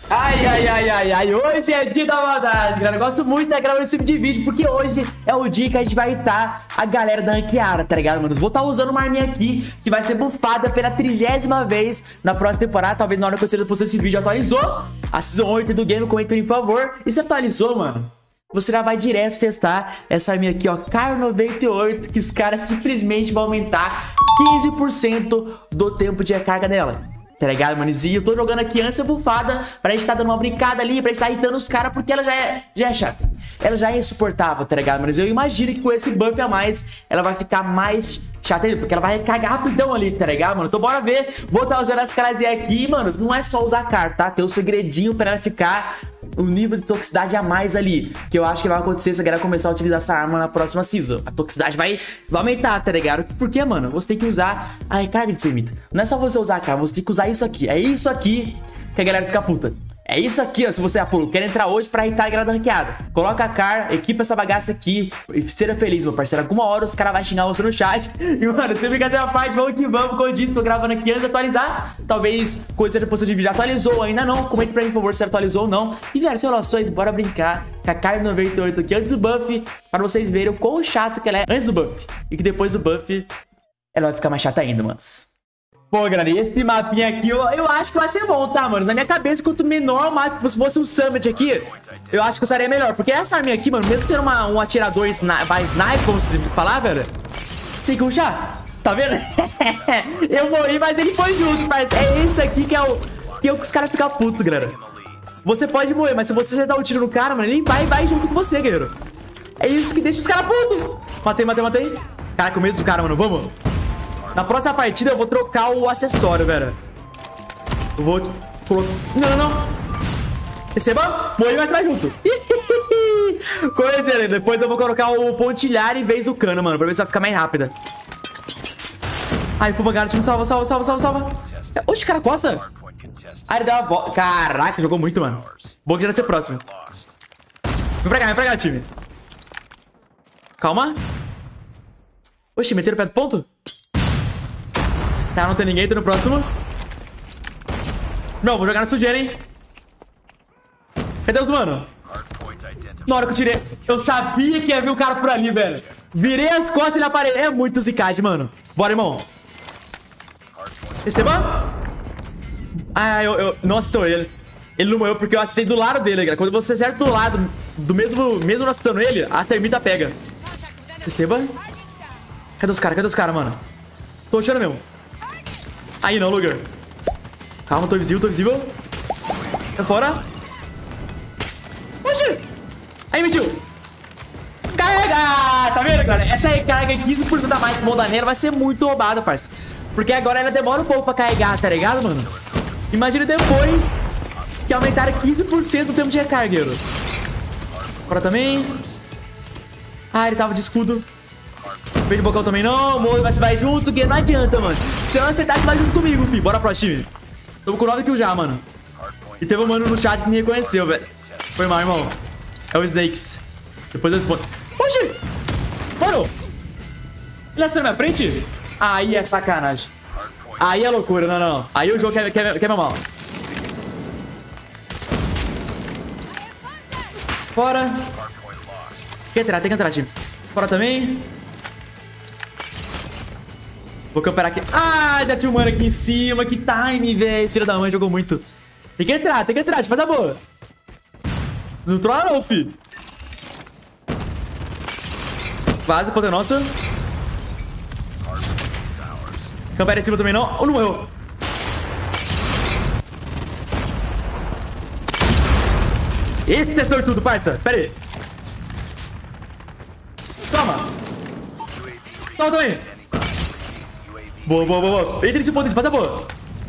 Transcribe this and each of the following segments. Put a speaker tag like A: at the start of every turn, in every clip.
A: Ai, ai, ai, ai, ai, hoje é dia da maldade, galera. Eu gosto muito de gravar esse tipo de vídeo, porque hoje é o dia que a gente vai estar a galera da ranqueada, tá ligado, mano? Vou estar usando uma arminha aqui, que vai ser bufada pela 30ª vez na próxima temporada. Talvez na hora que você postar esse vídeo atualizou a Season 8 do game, comenta aí, por favor. E se atualizou, mano, você já vai direto testar essa arminha aqui, ó, Kar 98, que os caras simplesmente vão aumentar 15% do tempo de recarga dela. Tá ligado, mano? E eu tô jogando aqui ânsia bufada pra gente tá dando uma brincada ali, pra gente tá irritando os caras, porque ela já é chata. Ela já é insuportável, tá ligado, mano? Eu imagino que com esse buff a mais, ela vai ficar mais chata ainda, porque ela vai recarregar rapidão ali, tá ligado, mano? Então bora ver. Vou estar usando as carazinhas aqui, mano. Não é só usar Kar, tá? Tem um segredinho pra ela ficar um nível de toxicidade a mais ali, que eu acho que vai acontecer se a galera começar a utilizar essa arma na próxima season. A toxicidade vai aumentar, tá ligado? Porque, mano, você tem que usar a recarga de termita. Não é só você usar a Kar, você tem que usar isso aqui. É isso aqui que a galera fica puta. É isso aqui, ó, se você, pô, quer entrar hoje pra irritar a galera da ranqueada. Coloca a Kar, equipa essa bagaça aqui e seja feliz, meu parceiro. Alguma hora os caras vão xingar você no chat. E, mano, sem brincadeira à parte, vamos que vamos. Como eu disse, tô gravando aqui antes de atualizar. Talvez coisa seja postando de vídeo. Atualizou ou ainda não? Comente pra mim, por favor, se atualizou ou não. E, velho, sem relações, bora brincar com a Kar 98 aqui antes do buff, para vocês verem o quão chato que ela é antes do buff. E que depois do buff, ela vai ficar mais chata ainda, manos. Pô, galera, esse mapinha aqui eu acho que vai ser bom, tá, mano? Na minha cabeça, quanto menor o mapa, se fosse um Summit aqui, eu acho que eu estaria melhor. Porque essa arminha aqui, mano, mesmo sendo um atirador vai sniper, como vocês falar, velho, você tem que rushar, tá vendo? Eu morri, mas ele foi junto, parceiro. É esse aqui que é o que os caras ficam putos, galera. Você pode morrer, mas se você dar um tiro no cara, mano, ele vai junto com você, guerreiro. É isso que deixa os caras putos. Matei. Caraca, o mesmo do cara, mano, vamos. Na próxima partida eu vou trocar o acessório, velho. Eu vou colocar... Não. Receba. Morri, mas vai junto. Coisa, depois eu vou colocar o pontilhar em vez do cano, mano, pra ver se vai ficar mais rápida. Ai, pô, cara, time, salva. Oxe, cara, costa. Ah, ele deu a volta. Caraca, jogou muito, mano. Bom que já vai ser próximo. Vem pra cá, time. Calma. Oxe, meteram o pé do ponto? Tá, não tem ninguém, tô no próximo. Não, vou jogar na sujeira, hein. Cadê os mano? Na hora que eu tirei, eu sabia que ia vir o cara por ali, velho. Virei as costas e ele apareceu. É muito zicade, mano. Bora, irmão. Receba. Ah, nossa, tô ele. Ele não morreu porque eu acertei do lado dele, galera. Quando você acerta do lado, mesmo não acertando ele, a termita pega. Receba. Cadê os caras, mano? Tô achando mesmo. Aí não, Luger. Calma, tô invisível. Tá fora. Oxi. Aí, mentiu. Carrega. Tá vendo, cara? Essa recarga 15% a mais com Mondaneira vai ser muito roubada, parça. Porque agora ela demora um pouco pra carregar, tá ligado, mano? Imagina depois que aumentaram 15% do tempo de recarga. Agora também. Ah, ele tava de escudo. Beijo bocão também não, morre, mas você vai junto, que não adianta, mano. Se eu não acertar, você vai junto comigo, filho. Bora pro time. Tô com 9 kills já, mano. E teve um mano no chat que me reconheceu, velho. Foi mal, irmão. É o Snakes. Depois eu respondo. Oxi! Mano! Ele acertou na minha frente? Aí é sacanagem. Aí é loucura, não. Aí o jogo quer meu mal. Fora. Tem que entrar, time. Fora também. Vou camperar aqui. Ah, já tinha um mano aqui em cima. Que time, velho. Filha da mãe, jogou muito. Tem que entrar, te faz a boa. Não trola não, fi. Quase, ponto é nosso. Campera em cima também não. Ou não morreu? Esse é sortudo, parça. Pera aí. Toma também. Boa. Entra nesse ponto, faz a boa.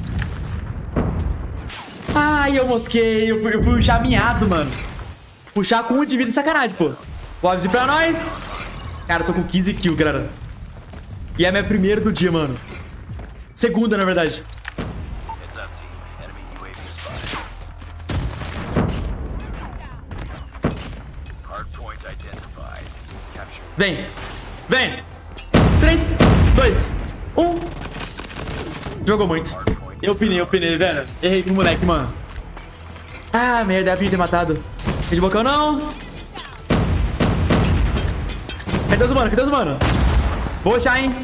A: Ai, eu mosquei. Eu fui puxar miado, mano. Puxar com 1 de vida, sacanagem, pô. Boazinho pra nós. Cara, eu tô com 15 kills, galera. E é a minha primeira do dia, mano. Segunda, na verdade. Vem. 3, 2, 1. Jogou muito. Eu pinei, velho. Errei com o moleque, mano. Ah, merda, era pra ter matado. De bocão, não. Cadê os mano? Cadê os mano? Boa já, hein?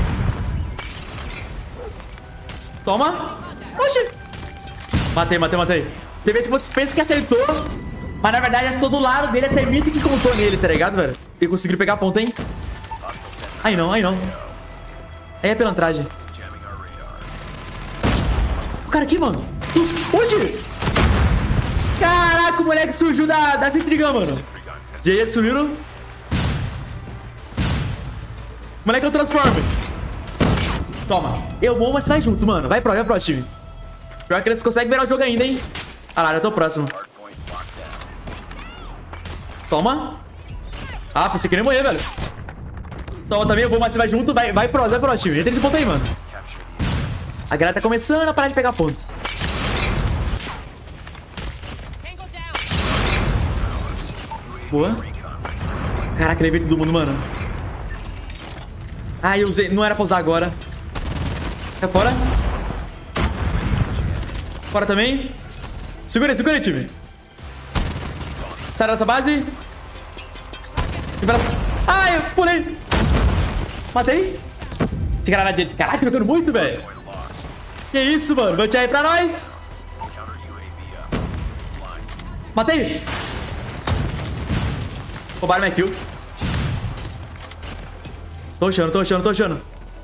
A: Toma. Oxi. Matei. Tem vezes que você pensa que acertou, mas na verdade acertou do lado dele. A termita que contou nele, tá ligado, velho? E conseguiram pegar a ponta, hein? Aí não. Aí é pilantragem. O cara aqui, mano. Oxi. Caraca, o moleque surgiu da intriga, mano. E aí, eles sumiram. O moleque é o Transformer. Toma. Eu vou, mas você vai junto, mano. Vai pro time. Pior que eles conseguem virar o jogo ainda, hein? Ah lá, eu tô próximo. Toma. Ah, pensei que nem morrer, velho. Toma também, eu vou, mas você vai junto. Vai pro time. Entra nesse ponto aí, mano. A galera tá começando a parar de pegar ponto. Boa. Caraca, levei todo mundo, mano. Ah, eu usei. Não era pra usar agora. Sai fora. Fora também. Segura aí, time. Sai dessa base. Ai, eu pulei. Matei. De granadinha. Caraca, jogando muito, velho. Que isso, mano. Bote aí pra nós. Matei. Roubaram minha kill. Tô achando.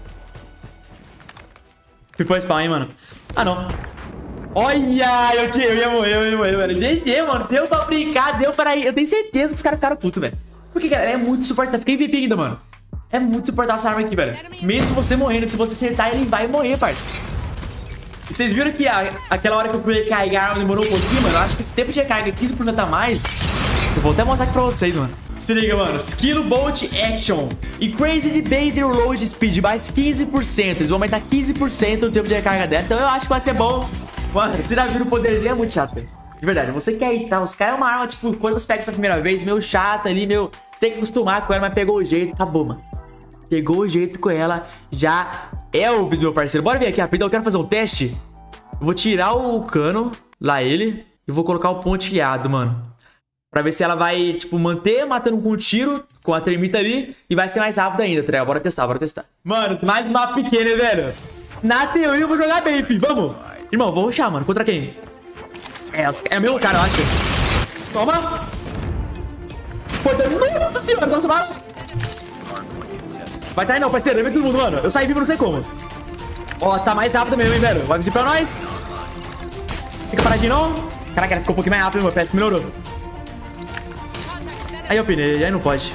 A: Fui pro spawn, hein, mano. Ah, não. Olha, eu ia morrer, velho. GG, mano. Deu pra brincar, deu pra ir. Eu tenho certeza que os caras ficaram putos, velho. Porque, galera, é muito suportável. Fiquei MVP ainda, mano. É muito suportável essa arma aqui, velho. Mesmo você morrendo, se você acertar, ele vai morrer, parça. E vocês viram que aquela hora que eu fui recarregar a arma demorou um pouquinho, mano? Eu acho que esse tempo de recarga 15% a mais. Eu vou até mostrar aqui pra vocês, mano. Se liga, mano. Skill Bolt Action e Crazy de Base Reload Speed mais 15%. Eles vão aumentar 15% o tempo de recarga dela. Então eu acho que vai ser bom. Mano, você já viu o poder dele? É muito chato, velho. De verdade, você quer irritar os caras. É uma arma, tipo, quando você pega pela primeira vez, meio chata ali, meu. Você tem que acostumar com ela, mas pegou o jeito. Acabou, mano. Pegou o jeito com ela. Já é o meu parceiro. Bora ver aqui rapidão. Eu quero fazer um teste. Eu vou tirar o cano, lá ele, e vou colocar o pontilhado, mano. Pra ver se ela vai, tipo, manter matando com um tiro, com a termita ali, e vai ser mais rápido ainda, tá ligado? Bora testar. Mano, mais um mapa pequeno, hein, velho? Na teoria eu vou jogar bem, filho. Vamos. Irmão, vou rushar, mano. Contra quem? É o meu cara, eu acho. Toma. Foi dano. Nossa senhora, nossa bala. Vai tá aí não, parceiro. Lembra todo mundo, mano. Eu saí vivo, não sei como. Ó, tá mais rápido mesmo, hein, velho. Vai vir pra nós. Fica paradinho, não. Caraca, ela ficou um pouquinho mais rápido, meu. Parece que melhorou. Aí eu pinei, aí não pode.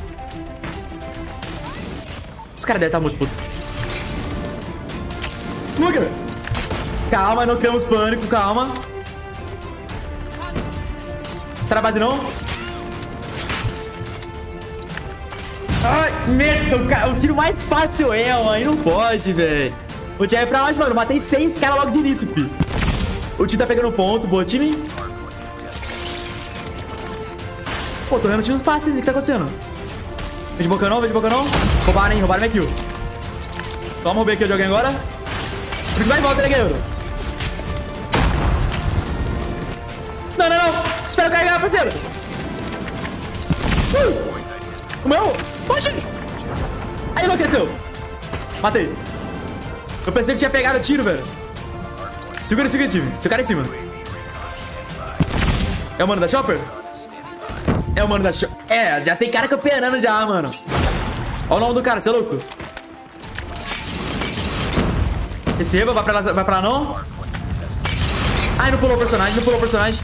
A: Os caras devem estar muito putos. Calma, não criamos pânico, calma. Será a base não? Ai, merda, o tiro mais fácil é, aí não pode, velho. Vou tirar pra onde, mano? Matei 6 caras logo de início, fi. O time tá pegando ponto, boa time. Pô, tô vendo tiro nos passes, o que tá acontecendo? Vem de boca não. Roubaram minha kill. Toma, roubei a kill de alguém agora. Vai e volta, né, guerreiro? Não. Espera eu carregar, parceiro. O meu? Poxa. Aí enlouqueceu. Matei. Eu pensei que tinha pegado o tiro, velho. Segura, time. Tinha o cara em cima. É o mano da Chopper? É o mano da Chopper. É, já tem cara campeonando já, mano. Olha o nome do cara, você é louco? Receba, vai pra lá não. Ai, não pulou o personagem.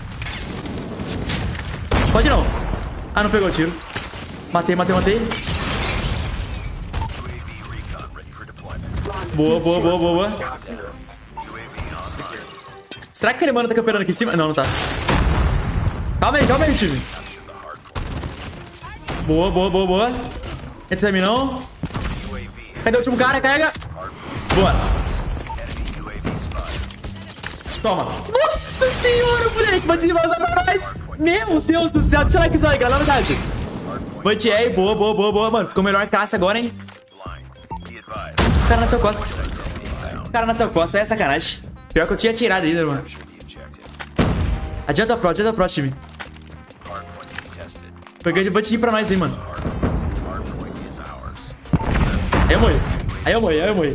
A: Pode não. Ah, não pegou o tiro. Matei. Boa. Será que aquele mano tá campeando aqui em cima? Não tá. Calma aí, time. Boa. Entra em mim não. Cadê o último cara? Carrega. Boa. Toma. Nossa senhora, moleque. Bate de volta pra nós. Meu Deus do céu. Deixa o likezão aí, galera. Na verdade. Butei. Boa. Mano, ficou melhor classe agora, hein. O cara nasceu costa. É sacanagem. Pior que eu tinha tirado ainda, mano. Adianta pro, time. Peguei de botinho pra nós, hein, mano. Aí eu morri.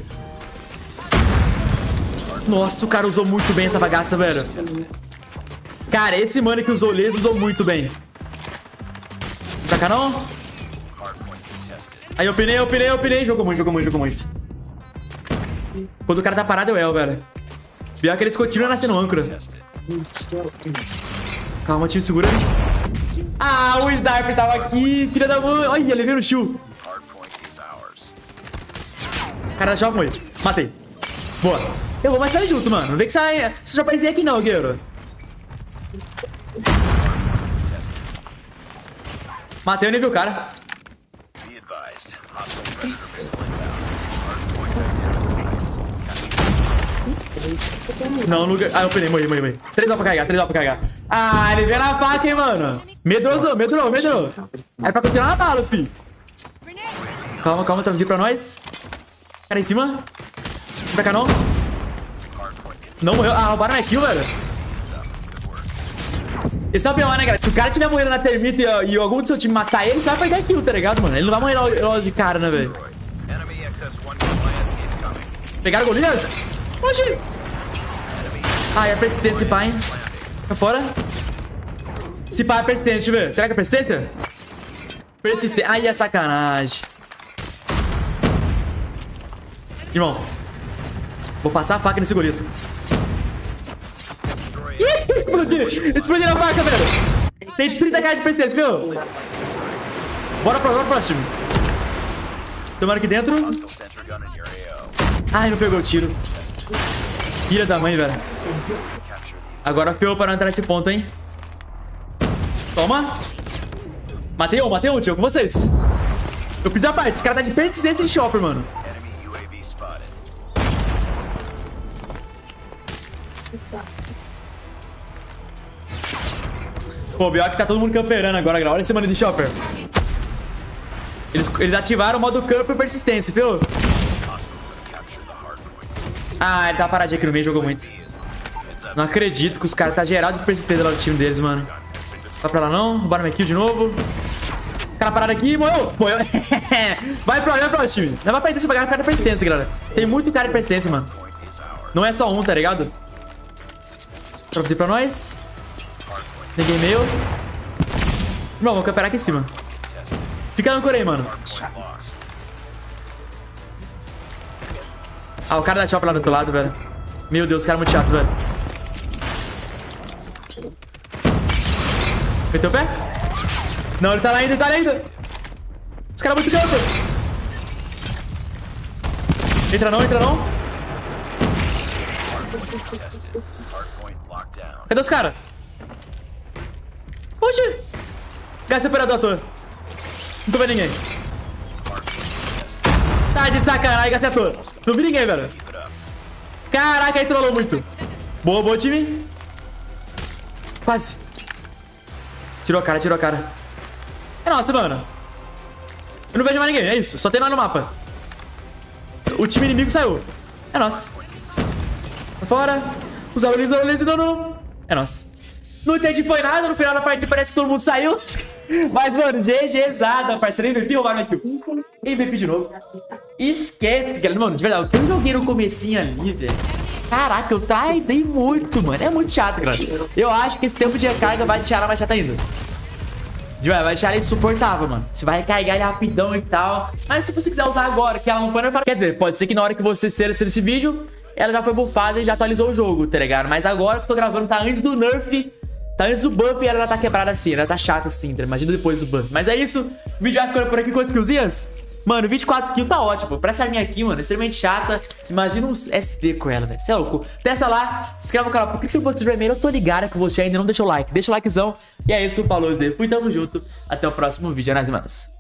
A: Nossa, o cara usou muito bem essa bagaça, velho. Cara, esse mano que usou o laser usou muito bem. Pra cá não? Aí eu pinei. Jogou muito. Quando o cara tá parado, eu velho. Pior que eles continuam nascendo âncora. Calma, time, segura. Ah, o Sniper tava aqui, filha da mãe. Olha, levei no shield. Cara, já morreu. Matei. Boa. Eu vou mais sair junto, mano. Não vem que sai. Você já apareceu aqui não, guerreiro. Matei o nível, cara. Não, lugar. Ah, eu penei, morri. 3 pra carregar. Ah, ele veio na faca, hein, mano. Medroso. Era pra continuar na bala, fi. Calma, travzinho pra nós. Cara em cima. Vem pra cá, não. Não morreu. Ah, roubaram minha kill, velho. Esse é o pior, né, galera? Se o cara tiver morrendo na termita e algum do seu time matar ele, você vai pegar kill, tá ligado, mano? Ele não vai morrer logo de cara, né, velho? Pegaram o goleiro? Oxi! Ah, é persistente esse pá, hein? Tá fora. Esse pá é persistente, deixa eu ver. Será que é persistência? Persistente. Ai, é sacanagem. Irmão. Vou passar a faca nesse golista. Explodiu a faca, velho. Tem 30k de persistência, viu? Bora pro próximo. Tomando aqui dentro. Ai, não pegou o tiro. Filha da mãe, velho. Agora ferrou para não entrar nesse ponto, hein? Toma. Matei um, tio, com vocês. Eu fiz a parte. Os caras tá de persistência em shopper, mano. Pô, pior que tá todo mundo camperando agora, galera. Olha esse mano de shopper. Eles ativaram o modo camper persistência, viu? Ah, ele tá paradinho aqui no meio, jogou muito. Não acredito que os caras tá gerado de persistência lá do time deles, mano. Vai pra lá não, roubaram minha kill de novo. Cara parado aqui, morreu. Vai pro lá, time. Não vai perder esse bagulho, cara de persistência, galera. Tem muito cara de persistência, mano. Não é só um, tá ligado? Pra você pra nós. Ninguém meio. Não, vamos camperar aqui em cima. Fica no âncora aí, mano. Ah, o cara da shop lá do outro lado, velho. Meu Deus, o cara é muito chato, velho. Meteu o pé? Não, ele tá lá ainda, Os caras muito camper. Entra não. Cadê os caras? Oxi! Gás operador à toa. Não tô vendo ninguém. Tá de sacanagem, gás à toa. Não vi ninguém, velho. Caraca, aí trollou muito. Boa, time. Quase. Tirou a cara. É nossa, mano. Eu não vejo mais ninguém, é isso. Só tem nós no mapa. O time inimigo saiu. É nossa. Pra fora. Os alunos, não. É nossa. Não entendi foi nada, no final da partida parece que todo mundo saiu. Mas, mano, GGzada, parceiro. MVP roubaram aqui. MVP de novo. Esquece, galera. Mano, de verdade, o que eu joguei no comecinho ali, velho. Caraca, eu traidei muito, mano. É muito chato, galera. Eu acho que esse tempo de recarga vai deixar ela mais chata ainda. Vai deixar ela insuportável, mano. Você vai recarregar ele rapidão e tal. Mas se você quiser usar agora, que ela não foi, não é para... Quer dizer, pode ser que na hora que você assistir esse vídeo, ela já foi buffada e já atualizou o jogo, tá ligado? Mas agora que eu tô gravando, tá antes do nerf. Tá antes do buff e ela tá quebrada assim. Ela tá chata assim, tá? Imagina depois do buff. Mas é isso. O vídeo vai ficando por aqui. Quantos killzinhas? Mano, 24 kills tá ótimo. Pra essa arminha aqui, mano, extremamente chata. Imagina um SD com ela, velho. Você é louco. Testa lá, se inscreve no canal. Clica no botão vermelho. Eu tô ligado que você ainda não deixou o like. Deixa o likezão. E é isso. Falou, SD. Fui, tamo junto. Até o próximo vídeo, né, manos?